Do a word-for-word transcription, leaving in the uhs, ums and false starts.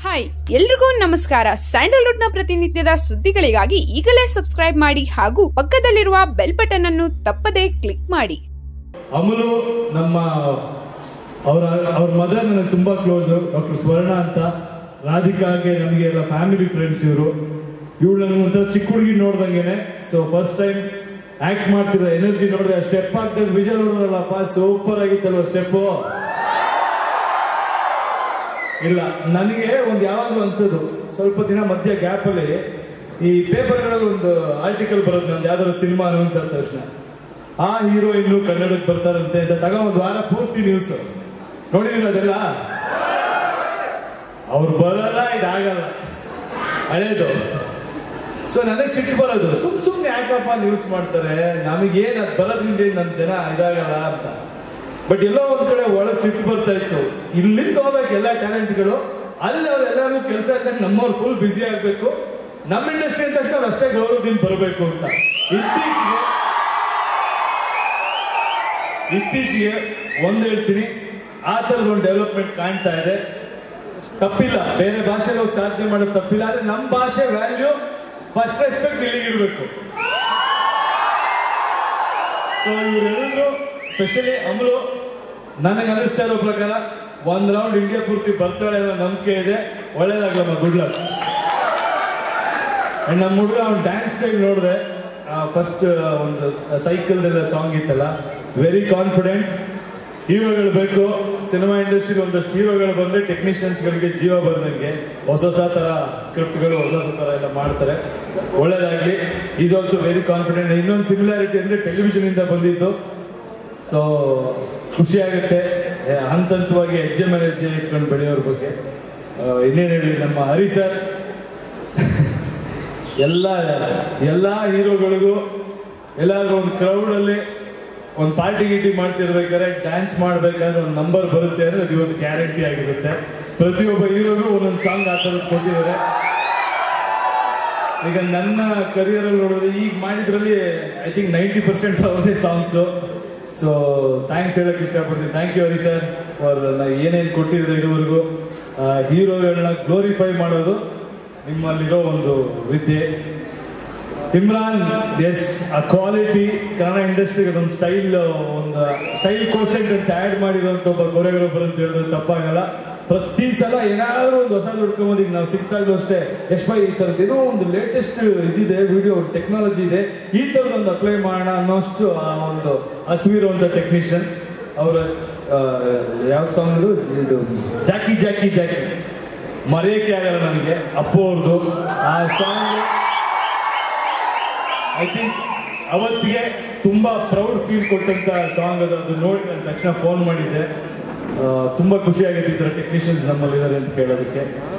Hi ಎಲ್ರಿಗೂ ನಮಸ್ಕಾರ. Sandalwood ನ ಪ್ರತಿನಿತ್ಯದ ಸುದ್ದಿಗಳಿಗಾಗಿ ಈಗಲೇ ಸಬ್ಸ್ಕ್ರೈಬ್ ಮಾಡಿ ಹಾಗೂ ಪಕ್ಕದಲ್ಲಿರುವ ಬೆಲ್ ಬಟನ್ ಅನ್ನು ತಪ್ಪದೇ ಕ್ಲಿಕ್ ಮಾಡಿ. ಅಮಲು ನಮ್ಮ ಅವರ ಅವ್ರ ಮದರ್ ನನಗೆ ತುಂಬಾ ಕ್ಲೋಸ್, ಡಾಕ್ಟರ್ ಸ್ವರ್ಣ ಅಂತ. ರಾಧಿಕಾಗೆ ನಮಗೆ ಎಲ್ಲ ಫ್ಯಾಮಿಲಿ ಫ್ರೆಂಡ್ಸ್ ಇವರು. ಇವಳು ನನಗೆ ಒಂಥರ ಚಿಕ್ಕ ಹುಡುಗಿ ನೋಡ್ದಂಗೆನೆ. ಸೊ ಫಸ್ಟ್ ಟೈಮ್ ಆಕ್ಟ್ ಮಾಡ್ತಿರೋ ಎನರ್ಜಿ ನೋಡಿದ್ರೆ ಸ್ಟೆಪ್ ಹಾಕ್ದಾಗ ವಿಜಲ್ ನೋಡಿದ್ರಲ್ಲಪ್ಪ, ಸೂಪರ್ ಆಗಿತ್ತಲ್ವ ಸ್ಟೆಪ್ಪು. ಇಲ್ಲ, ನನಗೆ ಒಂದು ಯಾವಾಗಲೂ ಅನ್ಸೋದು, ಸ್ವಲ್ಪ ದಿನ ಮಧ್ಯ ಗ್ಯಾಪ್ ಅಲ್ಲಿ ಈ ಪೇಪರ್ಗಳಲ್ಲಿ ಒಂದು ಆರ್ಟಿಕಲ್ ಬರೋದು, ನಂದು ಯಾವ್ದಾದ್ರು ಸಿನಿಮಾ ಅನೌನ್ಸ್ ಆದ ತಕ್ಷಣ ಆ ಹೀರೋ ಇನ್ನು ಕನ್ನಡಕ್ಕೆ ಬರ್ತಾರಂತೆ ಅಂತ ತಗ ಒಂದು ವಾರ ಪೂರ್ತಿ ನ್ಯೂಸ್ ನೋಡಿದೀರ. ಅದೆಲ್ಲ ಅವ್ರು ಬರಲ್ಲ, ಇದಾಗಲ್ಲ, ಹಳೇದು. ಸೊ ನನಗೆ ಸಿಟ್ಟು ಬರೋದು, ಸುಮ್ ಸುಮ್ನೆ ಯಾಕಪ್ಪ ನ್ಯೂಸ್ ಮಾಡ್ತಾರೆ, ನಮಗೇನು ಅದು ಬರೋದ್ರಿಂದ ನಮ್ಮ ಜನ ಇದಾಗಲ್ಲ ಅಂತ. ಬಟ್ ಎಲ್ಲೋ ಒಂದ್ ಕಡೆ ಒಳಗೆ ಸಿಟ್ಟು ಬರ್ತಾ ಇತ್ತು. ಇಲ್ಲಿಂದ ಹೋಗ್ಬೇಕು ಎಲ್ಲ ಟ್ಯಾಲೆಂಟ್ಗಳು, ಅಲ್ಲಿ ಅವ್ರೆಲ್ಲರೂ ಕೆಲಸ ಇದ್ದಾಗ ನಮ್ಮವ್ರು ಫುಲ್ ಬ್ಯುಸಿ ಆಗ್ಬೇಕು, ನಮ್ಮ ಇಂಡಸ್ಟ್ರಿ ಅಂತ ತಕ್ಷಣ ಅಷ್ಟೇ ಗೌರವದಿಂದ ಬರಬೇಕು ಅಂತ. ಇತ್ತೀಚೆಗೆ ಇತ್ತೀಚೆಗೆ ಒಂದ್ ಹೇಳ್ತೀನಿ, ಆ ತರದ ಒಂದು ಡೆವಲಪ್ಮೆಂಟ್ ಕಾಣ್ತಾ ಇದೆ. ತಪ್ಪಿಲ್ಲ, ಬೇರೆ ಭಾಷೆಗೆ ಹೋಗಿ ಸಾಧನೆ ಮಾಡೋದು ತಪ್ಪಿಲ್ಲ, ಆದ್ರೆ ನಮ್ಮ ಭಾಷೆ ವ್ಯಾಲ್ಯೂ ಫಸ್ಟ್ ರೆಸ್ಪೆಕ್ಟ್ ಇಲ್ಲಿಗಿರ್ಬೇಕು. ಸೊ ಇವರೆಲ್ಲರೂ, ಸ್ಪೆಷಲಿ ಅಮಲು, ನನಗೆ ಅನಿಸ್ತಾ ಇರೋ ಪ್ರಕಾರ ಒಂದ್ ರೌಂಡ್ ಇಂಡಿಯಾ ಪೂರ್ತಿ ಬರ್ತಾಳೆ ಅನ್ನೋ ನಂಬಿಕೆ ಇದೆ. ಒಳ್ಳೇದಾಗ್ಲಮ್ಮ, ಗುಡ್ ಲಕ್. ಅಂಡ್ ನಮ್ಮ ಹುಡುಗ ಅವ್ನು ಡ್ಯಾನ್ಸ್ ಸ್ಟೈಲ್ ನೋಡಿದೆ, ಫಸ್ಟ್ ಒಂದು ಸೈಕಲ್ದೆಲ್ಲ ಸಾಂಗ್ ಇತ್ತಲ್ಲ, ವೆರಿ ಕಾನ್ಫಿಡೆಂಟ್. ಹೀರೋಗಳು ಬೇಕು ಸಿನಿಮಾ ಇಂಡಸ್ಟ್ರಿಗೆ, ಒಂದಷ್ಟು ಹೀರೋಗಳು ಬಂದ್ರೆ ಟೆಕ್ನಿಷಿಯನ್ಸ್ಗಳಿಗೆ ಜೀವ ಬಂದಂಗೆ ಹೊಸ ಹೊಸ ತರ ಸ್ಕ್ರಿಪ್ಟ್ಗಳು ಹೊಸ ಹೊಸ ತರ ಎಲ್ಲ ಮಾಡ್ತಾರೆ. ಒಳ್ಳೇದಾಗ್ಲಿ. Is also very confident. ಇನ್ನೊಂದು ಸಿಮಿಲಾರಿಟಿ ಅಂದ್ರೆ ಟೆಲಿವಿಷನ್ ಇಂದ ಬಂದಿದ್ದು. ಸೊ ಖುಷಿ ಆಗುತ್ತೆ ಹಂತ ಹಂತವಾಗಿ ಹೆಜ್ಜೆ ಮೇಲೆ ಹೆಜ್ಜೆ ಇಟ್ಕೊಂಡು ಬೆಳೆಯೋರ ಬಗ್ಗೆ. ಇನ್ನೇನು ಹೇಳಿ, ನಮ್ಮ ಹರಿ ಸರ್ ಎಲ್ಲ ಎಲ್ಲ ಹೀರೋಗಳಿಗೂ ಎಲ್ಲಾದ್ರೂ ಒಂದು ಕ್ರೌಡ್ ಅಲ್ಲಿ ಒಂದು ಪಾರ್ಟಿ ಗೀಟಿ ಮಾಡ್ತಿರ್ಬೇಕಾದ್ರೆ ಡ್ಯಾನ್ಸ್ ಮಾಡ್ಬೇಕಾದ್ರೆ ಒಂದು ನಂಬರ್ ಬರುತ್ತೆ ಅಂದ್ರೆ ಅದು ಇವತ್ತು ಗ್ಯಾರಂಟಿ ಆಗಿರುತ್ತೆ. ಪ್ರತಿಯೊಬ್ಬ ಹೀರೋಗೂ ಒಂದೊಂದು ಸಾಂಗ್ ಆ ಥರದ್ದು ಕೊಟ್ಟಿದ್ದಾರೆ. ಈಗ ನನ್ನ ಕರಿಯರ್ ಅಲ್ಲಿ ನೋಡೋದು, ಈಗ ಮಾಡಿದ್ರಲ್ಲಿ ಐ ಥಿಂಕ್ ನೈಂಟಿ ಪರ್ಸೆಂಟ್ ಅವ್ರದೇ ಸಾಂಗ್ಸು. ಸೊ ಥ್ಯಾಂಕ್ಸ್ ಹೇಳಕ್ ಇಷ್ಟಪಡ್ತೀನಿ. Thank you Hari sir for ಏನೇನು ಕೊಟ್ಟಿದ್ರು ಇದುವರೆಗೂ. ಹೀರೋಗಳನ್ನ ಗ್ಲೋರಿಫೈ ಮಾಡೋದು ನಿಮ್ಮಲ್ಲಿರೋ ಒಂದು ವಿದ್ಯೆ. ಇಮ್ರಾನ್, ಎಸ್, ಆ ಕ್ವಾಲಿಟಿ ಕನ್ನಡ ಇಂಡಸ್ಟ್ರಿಗೆ ಒಂದು ಸ್ಟೈಲ್, ಒಂದು ಸ್ಟೈಲ್ ಕೋಶೆಂಟ್ ಅಂತ ಆ್ಯಡ್ ಮಾಡಿರೋಂಥ ಒಬ್ಬ ಕೊರಿಯೋಗ್ರಾಫರ್ ಅಂತ ಹೇಳಿದ್ರೆ ತಪ್ಪಾಗಲ್ಲ. ಪ್ರತಿ ಸಲ ಏನಾದರೂ ಒಂದು ಹೊಸ ಹುಡ್ಕೊಂಬೋದು. ಈಗ ನಾವು ಸಿಕ್ತಾಗಲೂ ಅಷ್ಟೇ, ಎಷ್ಟು ಬೈ ಈ ಥರದ್ದು ಏನೋ ಒಂದು ಲೇಟೆಸ್ಟ್ ಇದಿದೆ, ವಿಡಿಯೋ ಟೆಕ್ನಾಲಜಿ ಇದೆ, ಈ ಥರದೊಂದು ಅಪ್ಲೈ ಮಾಡೋಣ ಅನ್ನೋಷ್ಟು ಆ ಒಂದು ಹಸಿವಿರುವಂಥ ಟೆಕ್ನಿಷಿಯನ್. ಅವರ ಯಾವ್ದು ಸಾಂಗ್ ಇದು ಇದು ಜಾಕಿ ಜಾಕಿ ಜಾಕಿ ಮರೆಯೋಕೆ ಆಗಲ್ಲ ನನಗೆ. ಅಪ್ಪು ಅವ್ರದ್ದು ಆ ಸಾಂಗ್ ಐ ಥಿಂಕ್ ಅವತ್ತಿಗೆ ತುಂಬಾ ಪ್ರೌಡ್ ಫೀಲ್ ಕೊಟ್ಟಂತ ಸಾಂಗ್ ಅದು. ಅದು ನೋಡಿ ನಾನು ತಕ್ಷಣ ಫೋನ್ ಮಾಡಿದ್ದೆ. ತುಂಬಾ ಖುಷಿ ಆಗಿತ್ತು ಈ ಥರ ಟೆಕ್ನಿಷಿಯನ್ಸ್ ನಮ್ಮಲ್ಲಿದ್ದಾರೆ ಅಂತ ಕೇಳೋದಕ್ಕೆ.